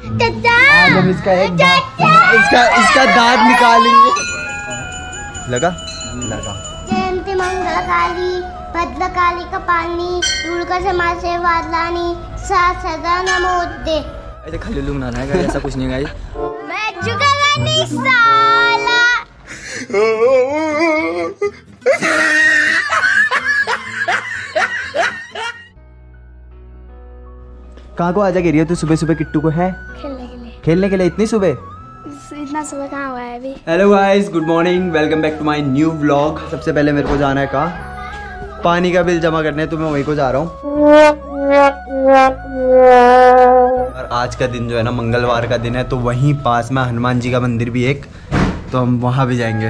आज हम इसका इसका दांत निकालेंगे। लगा लगा। जयंती मंगल काली भद्रकाली कपालिनी दुर्गा क्षमा से वादलानी सदा नमोते। ऐसे खाली लूम ना है, ऐसा कुछ नहीं गाइस। मैं जुगाड़ा नहीं साला। कहाँ को आजा गिरी है तू सुबह सुबह किट्टू को? है खेलने के लिए इतनी सुबह? इतना सुबह कहाँ हुआ है अभी? Hello guys, good morning, welcome back to my new vlog. सबसे पहले मेरे को जाना है कहाँ? पानी का बिल जमा करने, तो मैं वहीं को जा रहा हूँ। और आज का दिन जो है ना मंगलवार का दिन है, तो वहीं पास में हनुमान जी का मंदिर भी एक, तो हम वहाँ भी जाएंगे।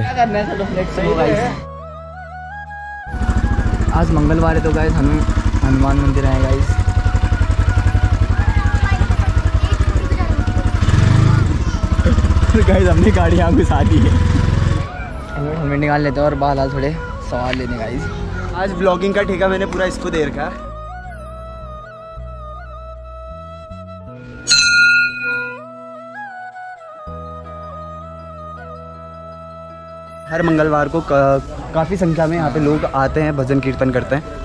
आज मंगलवार है तो गाइस हनुमान मंदिर आए गाइस। गाइस हमने गाड़ी यहाँ घुसा दी है। हेलमेट निकाल लेते हैं और बाल थोड़े सवाल लेने गाइस। आज ब्लॉगिंग का ठेका मैंने पूरा इसको दे रखा है। हर मंगलवार को काफ़ी संख्या में यहाँ पे लोग आते हैं, भजन कीर्तन करते हैं।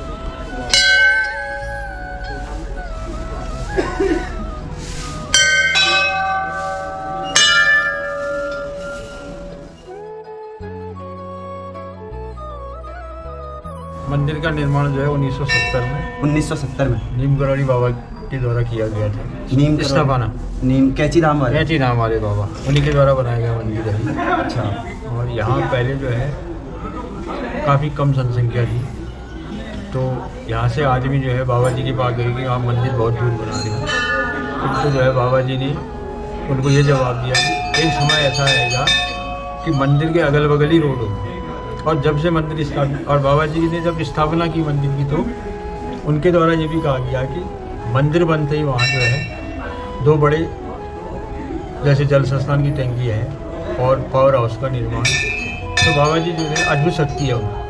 मंदिर का निर्माण जो है 1970 में नीम करौली बाबा के द्वारा किया गया था। नीम स्थापना नीम कैची धाम वाले बाबा उन्हीं के द्वारा बनाया गया मंदिर है। अच्छा। और यहाँ पहले जो है काफ़ी कम जनसंख्या थी, तो यहाँ से आदमी जो है बाबा जी की बात गई कि आप मंदिर बहुत दूर बना रहे हैं। तो जो है बाबा जी ने उनको ये जवाब दिया कि एक समय ऐसा आएगा कि मंदिर के अगल बगल ही रोड होगा। और जब से मंदिर स्थापित, और बाबा जी ने जब स्थापना की मंदिर की, तो उनके द्वारा ये भी कहा गया कि मंदिर बनते ही वहाँ जो है दो बड़े जैसे जल संस्थान की टंकी है और पावर हाउस का निर्माण। तो बाबा जी जो है अद्भुत शक्ति है उनकी।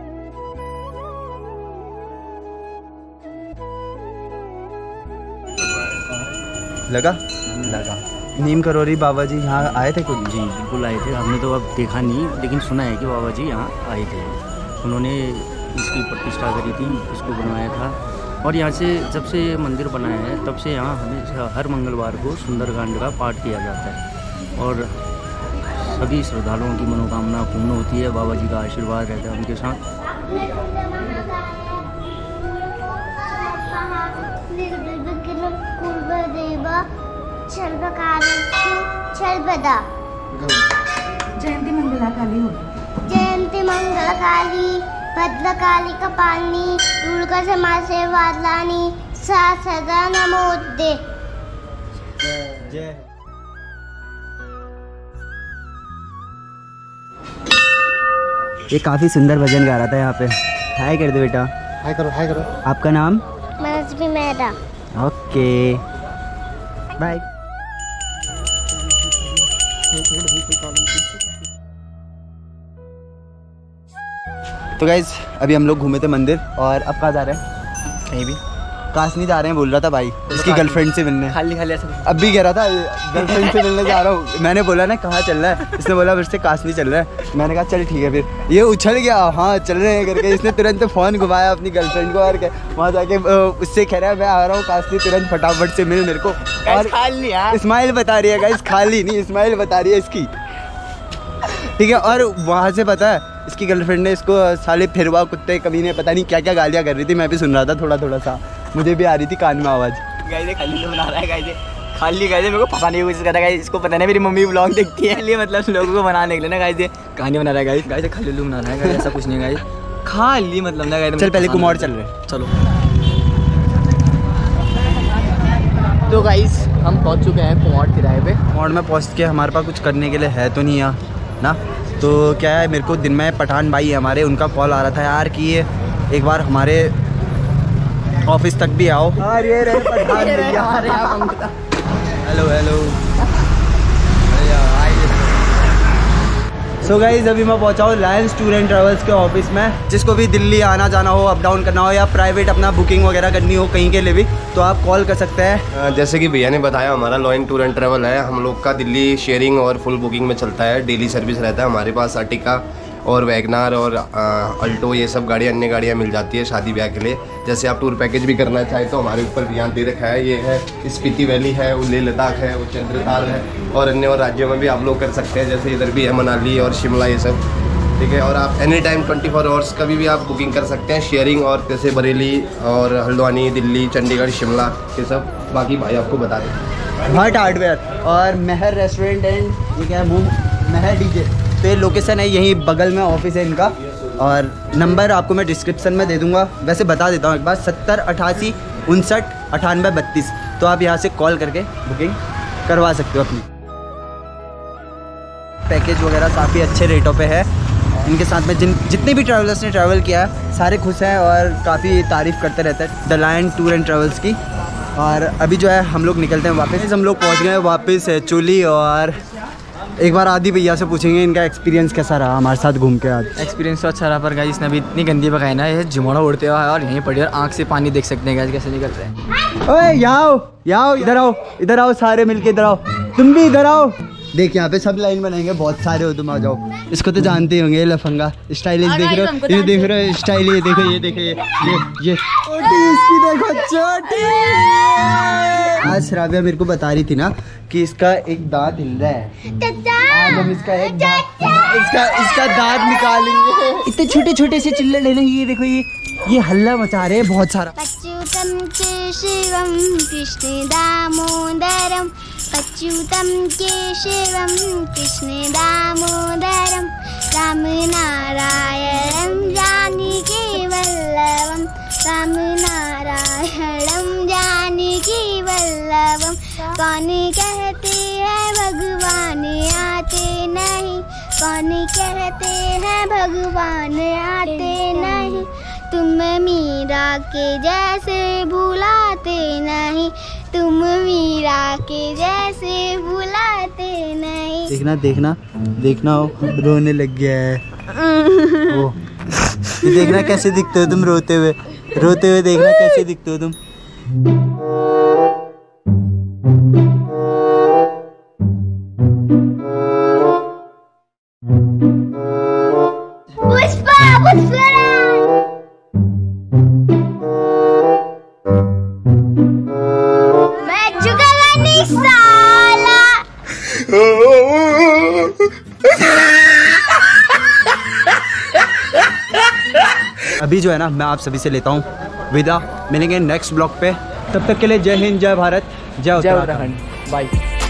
लगा नीम करौली बाबा जी यहाँ आए थे कुछ? जी बिल्कुल आए थे। हमने तो अब देखा नहीं, लेकिन सुना है कि बाबा जी यहाँ आए थे। उन्होंने इसकी प्रतिष्ठा करी थी, इसको बनवाया था। और यहाँ से जब से मंदिर बनाया है तब से यहाँ हमेशा हर मंगलवार को सुंदरकांड का पाठ किया जाता है और सभी श्रद्धालुओं की मनोकामना पूर्ण होती है। बाबा जी का आशीर्वाद रहता है उनके साथ। जयंती मंगला काली जयंती मंगल काली भद्रकाली कपालिनी दुर्गा क्षमा से वादलानी सदा नमोते। ये काफी सुंदर भजन गा रहा था यहाँ पे। हाय कर दो बेटा। हाय करो। आपका नाम? मनस्वी मेहरा। Okay bye. तो गाइज अभी हम लोग घूमे थे मंदिर, और अब कहाँ जा रहे हैं? कहीं भी कासनी जा रहे हैं बोल रहा था भाई, उसकी गर्लफ्रेंड से मिलने। खाली ऐसा अब भी कह रहा था गर्लफ्रेंड से मिलने जा रहा हूँ। मैंने बोला ना कहाँ चल रहा है, इसने बोला मुझसे कासनी चल रहा है। मैंने कहा चल ठीक है। फिर ये उछल गया, हाँ चल रहे हैं करके। इसने तुरंत फ़ोन घुमाया अपनी गर्लफ्रेंड को और वहाँ जाके उससे कह रहा है मैं आ रहा हूँ कासनी, तुरंत फटाफट से मिल मेरे को। और इस्माइल बता रही है गाइस, खाली नहीं इस्माइल बता रही है इसकी, ठीक है। और वहाँ से पता है इसकी गर्लफ्रेंड ने इसको साले फिरवा कुत्ते कमीने पता नहीं क्या क्या गालियाँ कर रही थी। मैं भी सुन रहा था थोड़ा सा, मुझे भी आ रही थी कान में आवाज़। गाइस खाली बना रहा है खाली मेरे को फंसाने की कोशिश कर रहा है। इसको पता नहीं मेरी मम्मी ब्लॉग देखती है, इसलिए मतलब लोगों को बनाने के लिए ना गाइस कहानी बना रहा है। गाइस खाली बना रहा है, ऐसा कुछ नहीं गाइस, खाली मतलब ना गाइस। चल पहले कुमार चल रहे, चलो। तो गाइस हम पहुंच चुके हैं कुमार किराए पे। कुमार में पहुंच के हमारे पास कुछ करने के लिए है तो नहीं यहाँ ना। तो क्या है, मेरे को दिन में पठान भाई हमारे, उनका कॉल आ रहा था यार कि ये एक बार हमारे ऑफिस तक भी आओ। ये रहे पठान भैया। हेलो सो गाइज अभी मैं पहुंचा हूँ लायंस टूर एंड ट्रैवल्स के ऑफिस में। जिसको भी दिल्ली आना जाना हो, अप डाउन करना हो या प्राइवेट अपना बुकिंग वगैरह करनी हो कहीं के लिए भी, तो आप कॉल कर सकते हैं। जैसे कि भैया ने बताया, हमारा लायंस टूर एंड ट्रैवल है। हम लोग का दिल्ली शेयरिंग और फुल बुकिंग में चलता है। डेली सर्विस रहता है हमारे पास। अर्टिका और वैगनार और अल्टो ये सब गाड़ियाँ, अन्य गाड़ियाँ मिल जाती है शादी ब्याह के लिए। जैसे आप टूर पैकेज भी करना चाहें तो हमारे ऊपर ध्यान दे रखा है। ये है स्पीति वैली है, वो लेह लद्दाख है, वो चंद्रताल है और अन्य और राज्यों में भी आप लोग कर सकते हैं। जैसे इधर भी है मनाली और शिमला ये सब, ठीक है। और आप एनी टाइम 24 आवर्स कभी भी आप बुकिंग कर सकते हैं शेयरिंग। और जैसे बरेली और हल्द्वानी, दिल्ली, चंडीगढ़, शिमला ये सब बाकी भाई आपको बता दें। भट्ट हार्डवेयर और महर रेस्टोरेंट एंड ये क्या है, महर डीजे। तो ये लोकेशन है यहीं बगल में, ऑफिस है इनका। और नंबर आपको मैं डिस्क्रिप्शन में दे दूंगा। वैसे बता देता हूँ एक बार, 70 88 59 98 32। तो आप यहाँ से कॉल करके बुकिंग करवा सकते हो अपनी। पैकेज वगैरह काफ़ी अच्छे रेटों पे है। इनके साथ में जितने भी ट्रैवलर्स ने ट्रैवल किया है सारे खुश हैं और काफ़ी तारीफ़ करते रहते हैं the Lions Tour and Travels की। और अभी जो है हम लोग निकलते हैं वापस। हम लोग पहुँच गए वापस चोली। और एक बार आदि भैया से पूछेंगे इनका एक्सपीरियंस कैसा रहा हमारे साथ घूम के। आज एक्सपीरियंस तो अच्छा रहा, पर गाइस ने अभी इतनी गंदी पकाई ना, ये जुमड़ा उड़ते हुआ है और यहीं पड़ी और आँख से पानी देख सकते हैं गाइस कैसे निकल रहे हैं। ओए यहाँ आओ, इधर आओ सारे मिलके इधर आओ। तुम भी इधर आओ। देख यहाँ पे सब लाइन बनाएंगे, बहुत सारे हो तुम, आ जाओ। इसको तो जानते होंगे, ये लफंगा स्टाइलिश देख रहे हो, ये देख रहे हो स्टाइल, ये देखो ये छोटी, इसकी देखो छोटी। आज श्राव्या मेरे को बता रही थी ना कि इसका एक दांत हिल रहा है। आज हम इसका एक इसका दांत निकालेंगे। इतने छोटे छोटे से चिल्ले लेने, ये देखो ये हल्ला मचा रहे हैं बहुत सारा। अच्युतम केशवम कृष्ण दामोदरम, अच्युतम केशवम कृष्ण दामोदरम, राम नारायणम जानकी वल्लभम, राम नारायणम जानकी वल्लभम। कौन कहते हैं भगवान आते नहीं, कौन कहते हैं भगवान आते नहीं, तुम मीरा के जैसे भुलाते नहीं, तुम मीरा के जैसे भुलाते नहीं। देखना देखना देखना, रोने लग गया है वो। ये देखना कैसे दिखते हो तुम रोते हुए देखना कैसे दिखते हो तुम। अभी जो है ना मैं आप सभी से लेता हूँ विदा। मिलेंगे नेक्स्ट ब्लॉग पे, तब तक के लिए जय हिंद, जय भारत, जय उत्तराखंड, बाय।